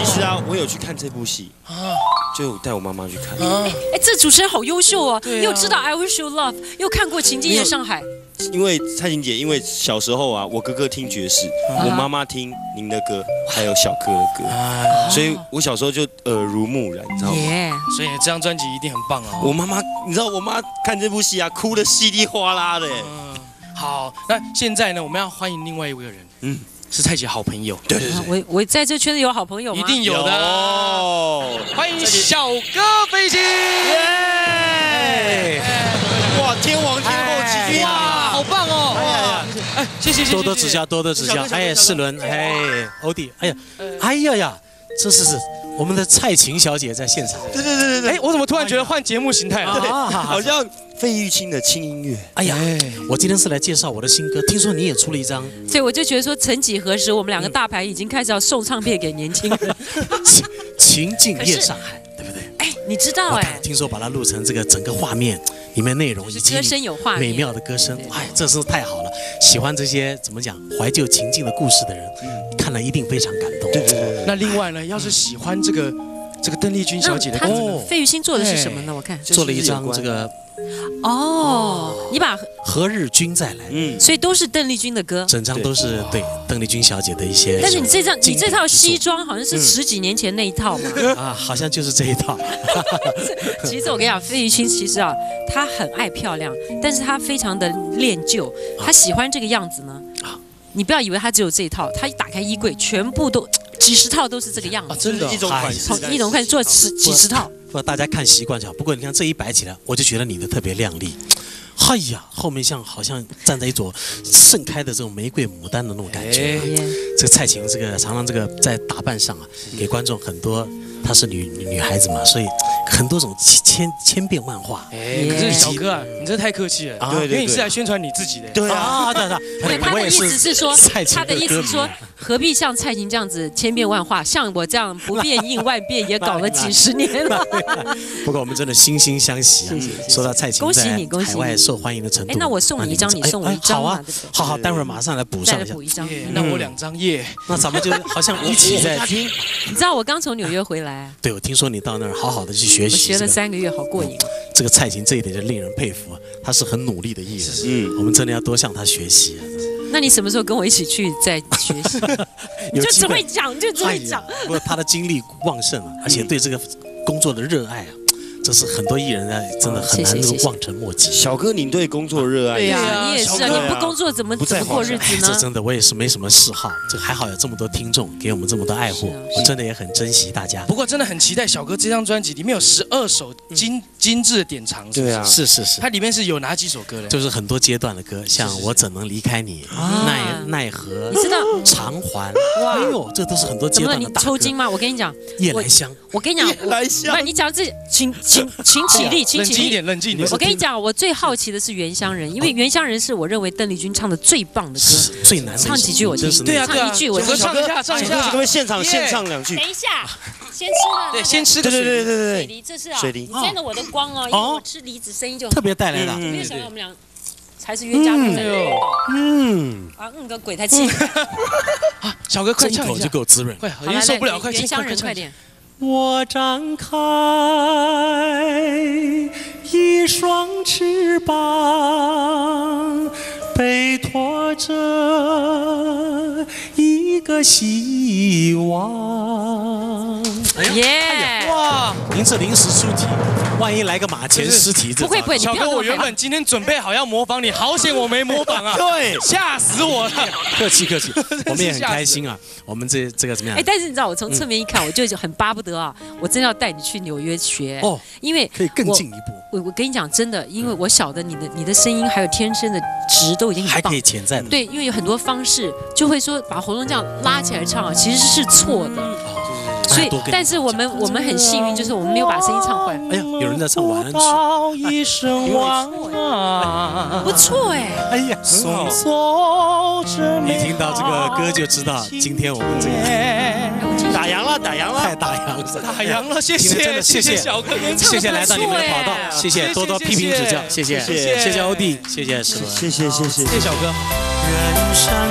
其实啊，我有去看这部戏啊，就带我妈妈去看。 这主持人好优秀哦，又知道 I Wish You Love， 又看过《情境夜上海》。 因为蔡琴姐，因为小时候啊，我哥哥听爵士，我妈妈听您的歌，还有小哥的歌，所以我小时候就耳濡目染，你知道吗？ 所以这张专辑一定很棒啊！ 我妈妈，你知道我妈看这部戏啊，哭得稀里哗啦的。 好，那现在呢，我们要欢迎另外一位人，是蔡姐好朋友。 对对对， 我在这圈子有好朋友吗？ 一定有的。欢迎小哥飞行。 哇，天王天后齐聚， 哇，好棒哦！哎，谢谢， 多多指教，多多指教。哎，世伦，哎，欧弟，哎呀，这是我们的蔡琴小姐在现场。 对。 哎，我怎么突然觉得换节目形态了？ 对，好像费玉清的轻音乐。 哎呀，我今天是来介绍我的新歌，听说你也出了一张。 所以我就觉得说，曾几何时，我们两个大牌已经开始要送唱片给年轻人。 情境夜上海，对不对？ 哎，你知道听说把它录成这个整个画面里面内容以及歌声有画面， 美妙的歌声，哎，这是太好了！喜欢这些怎么讲怀旧情境的故事的人，看了一定非常感动。 对。 那另外呢，要是喜欢这个邓丽君小姐的歌， 费玉清做的是什么呢？我看做了一张这个。 你把何日君再来， 所以都是邓丽君的歌， 整张都是对邓丽君小姐的一些。 但是你这套西装好像是10几年前那一套嘛？ 好像就是这一套。 其实我跟你讲，费玉清其实她很爱漂亮，但是她非常的恋旧，她喜欢这个样子呢。你不要以为她只有这一套，她一打开衣柜，全部都几十套都是这个样子， 真的一种款式， 一种款式做几十套。 不，大家看习惯就好。不过你看这一摆起来，我就觉得你的特别亮丽。哎呀，后面好像站在一朵盛开的这种玫瑰牡丹的那种感觉。这个蔡琴这个常常这个在打扮上给观众很多，她是女孩子嘛，所以很多种千变万化。 可是小哥啊，你这太客气了啊！因为你是来宣传你自己的。 对啊， 对，他的意思是说，何必像蔡琴这样子千变万化，像我这样不变应万变也搞了几十年了。 不过我们真的惺惺相惜啊！说到蔡琴在海外受欢迎的程度， 那我送你一张，你送我一张。 好啊，好，待会儿马上来补上一张。 那我2张耶， 那咱们就好像一起在听。 你知道我刚从纽约回来？ 对，我听说你到那儿好好的去学习， 我学了3个月，好过瘾。 这个蔡琴这一点就令人佩服，她是很努力的艺人，我们真的要多向她学习。 那你什么时候跟我一起去再学习？你就只会讲，就只会讲。 不过她的精力旺盛啊，而且对这个工作的热爱啊。这是很多艺人真的很难望尘莫及。 小哥，你对工作热爱？ 对呀，你也是啊，你不工作怎么过日子呢？ 这真的我也是没什么嗜好，这还好有这么多听众给我们这么多爱护，我真的也很珍惜大家。 不过真的很期待小哥这张专辑里面有12首精致的典藏。 对啊， 是。 它里面是有哪几首歌呢？ 就是很多阶段的歌，像我怎能离开你、奈何， 你知道偿还，哎呦，这都是很多阶段的大歌。 你抽筋吗？我跟你讲， 夜来香。 我跟你讲， 夜来香。 不，你讲这请起立，请起立， 冷静一点。 我跟你讲，我最好奇的是《原乡人》，因为《原乡人》是我认为邓丽君唱的最棒的歌， 最难唱几句我听。 对啊， 唱一句我听。 唱一下， 各位现场现唱2句。 等一下，先吃了。 对，先吃个水梨，这是水梨。 你沾了我的光哦，因为我吃梨子声音就特别带来的。 没有想到我们俩才是冤家路窄。个鬼才气！ 小哥快唱一下， 口就够滋润， 快，已经受不了，快原乡人快点。 我张开一双翅膀，背驮着一个希望。 耶！ 哇， 您这临时出题，万一来个马前尸体， 不会， 小哥，我原本今天准备好要模仿你，好险我没模仿啊！ 对， 吓死我了！ 客气，我们也很开心啊。我们这个怎么样？ 但是你知道，我从侧面一看，我就很巴不得啊，我真的要带你去纽约学哦，因为可以更进一步。 我跟你讲，真的，因为我晓得你的声音还有天生的值都已经很棒， 还可以潜在的。 对，因为有很多方式就会说把喉咙这样拉起来唱，其实是错的。所以，但是我们很幸运，就是我们没有把声音唱坏。 哎呀，有人在唱晚安曲， 一声晚安， 不错哎。 哎呀， 送走着你听到这个歌就知道，今天我们这个打烊了， 太打烊了， 谢谢小哥， 谢谢来到你们的跑道，谢谢多多批评指教，谢谢欧弟，谢谢小哥。 人生